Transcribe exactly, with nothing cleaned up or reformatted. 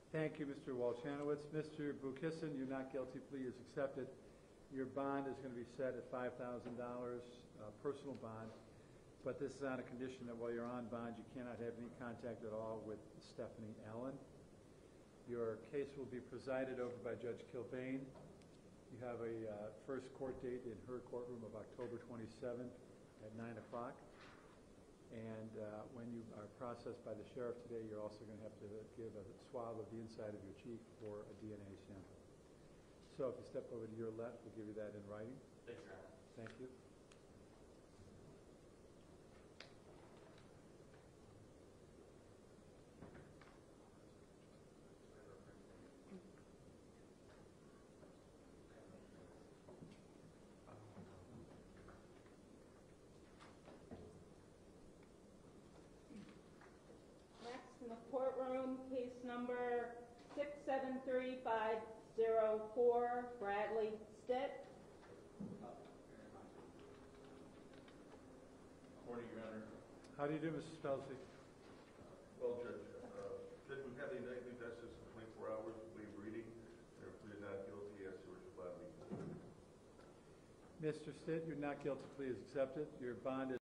Thank you, Mister Walchanowitz. Mister Bukisson, your not guilty plea is accepted. Your bond is going to be set at five thousand dollars, uh, personal bond, but this is on a condition that while you're on bond, you cannot have any contact at all with Stephanie Allen. Your case will be presided over by Judge Kilbane. You have a uh, first court date in her courtroom of October twenty-seventh at nine o'clock. And uh, when you are processed by the sheriff today, you're also going to have to give a swab of the inside of your cheek for a D N A sample. So if you step over to your left, we'll give you that in writing. Thanks, Your Honor. Thank you. Next in the courtroom, case number six seven three five zero four, Bradley Stitt. Morning, Your Honor. How do you do, Mister Spelsey? Well, Judge, uh, Judge, we've had the indictment vested in twenty-four hours, waive reading. They're pleaded not guilty as to Richard Bradley. Mister Stitt, your not guilty plea is accepted. Your bond is